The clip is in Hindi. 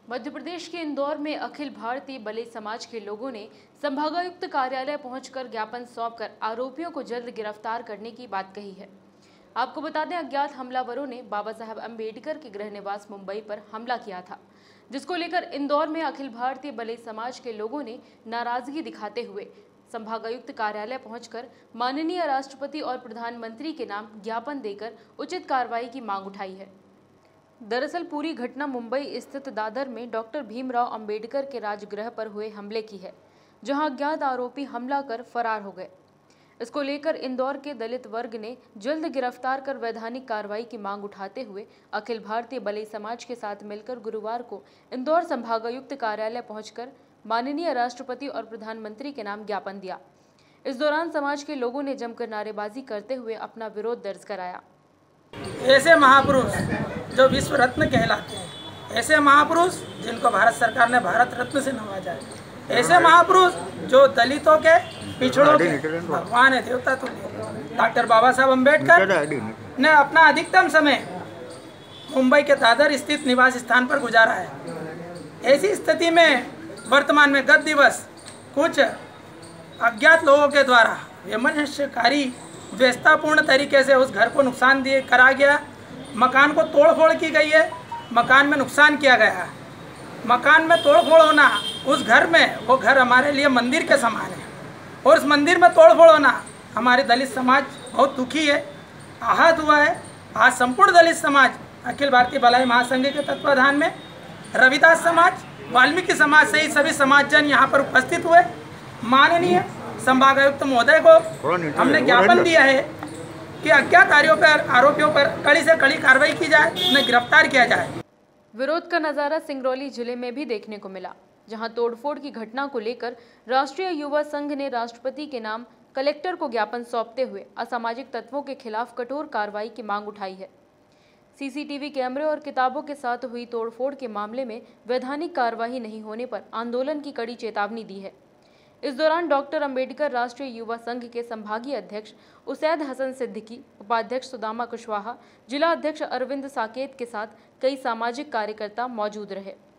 मध्य प्रदेश के इंदौर में अखिल भारतीय बलिय समाज के लोगों ने संभागायुक्त कार्यालय पहुंचकर ज्ञापन सौंपकर आरोपियों को जल्द गिरफ्तार करने की बात कही है। आपको बता दें, अज्ञात हमलावरों ने बाबा साहब अम्बेडकर के गृह निवास मुंबई पर हमला किया था, जिसको लेकर इंदौर में अखिल भारतीय बलिय समाज के लोगों ने नाराजगी दिखाते हुए संभागायुक्त कार्यालय पहुंचकर माननीय राष्ट्रपति और प्रधानमंत्री के नाम ज्ञापन देकर उचित कार्रवाई की मांग उठाई है। दरअसल पूरी घटना मुंबई स्थित दादर में डॉक्टर भीमराव अंबेडकर के राजगृह पर हुए हमले की है, जहां अज्ञात आरोपी हमला कर फरार हो गए। इसको लेकर इंदौर के दलित वर्ग ने जल्द गिरफ्तार कर वैधानिक कार्रवाई की मांग उठाते हुए अखिल भारतीय बलिय समाज के साथ मिलकर गुरुवार को इंदौर संभागायुक्त कार्यालय पहुंचकर माननीय राष्ट्रपति और प्रधानमंत्री के नाम ज्ञापन दिया। इस दौरान समाज के लोगों ने जमकर नारेबाजी करते हुए अपना विरोध दर्ज कराया। ऐसे महापुरुष जो विश्व रत्न कहलाते हैं, ऐसे महापुरुष जिनको भारत सरकार ने भारत रत्न से नवाजा है, ऐसे महापुरुष जो दलितों के पिछड़ों के भगवान है, देवता तुल्य डॉक्टर बाबा साहब अम्बेडकर ने अपना अधिकतम समय मुंबई के दादर स्थित निवास स्थान पर गुजारा है। ऐसी स्थिति में वर्तमान में गत दिवस कुछ अज्ञात लोगों के द्वारा विमर्शकारी व्यवस्थापूर्ण तरीके से उस घर को नुकसान करा गया, मकान को तोड़फोड़ की गई है, मकान में नुकसान किया गया है। मकान में तोड़फोड़ होना, उस घर में, वो घर हमारे लिए मंदिर के समान है और उस मंदिर में तोड़फोड़ होना हमारे दलित समाज बहुत दुखी है, आहत हुआ है। आज संपूर्ण दलित समाज अखिल भारतीय बलिय महासंघ के तत्वाधान में रविदास समाज, वाल्मीकि समाज सहित सभी समाजजन यहाँ पर उपस्थित हुए। माननीय संभागायुक्त महोदय को हमने ज्ञापन दिया है कि अज्ञात आरोपियों पर कड़ी से कड़ी कार्रवाई की जाए, उन्हें गिरफ्तार किया जाए। विरोध का नजारा सिंगरौली जिले में भी देखने को मिला, जहां तोड़फोड़ की घटना को लेकर राष्ट्रीय युवा संघ ने राष्ट्रपति के नाम कलेक्टर को ज्ञापन सौंपते हुए असामाजिक तत्वों के खिलाफ कठोर कार्रवाई की मांग उठाई है। सीसीटीवी कैमरे और किताबों के साथ हुई तोड़फोड़ के मामले में वैधानिक कार्रवाई नहीं होने पर आंदोलन की कड़ी चेतावनी दी है। इस दौरान डॉक्टर अंबेडकर राष्ट्रीय युवा संघ के संभागीय अध्यक्ष उसैद हसन सिद्दीकी, उपाध्यक्ष सुदामा कुशवाहा, जिला अध्यक्ष अरविंद साकेत के साथ कई सामाजिक कार्यकर्ता मौजूद रहे।